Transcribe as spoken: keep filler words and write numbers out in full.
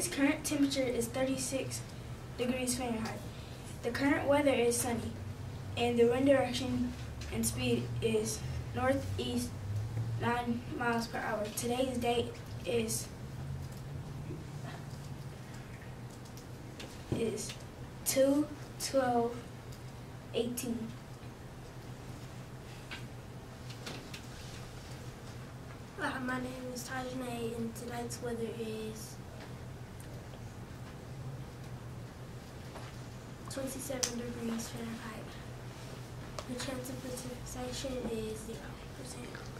current temperature is thirty-six degrees Fahrenheit. The current weather is sunny, and the wind direction and speed is northeast nine miles per hour. Today's date is is two twelve eighteen. Hi, my name is Tajane, and tonight's weather is twenty-seven degrees Fahrenheit. The chance of precipitation is zero percent.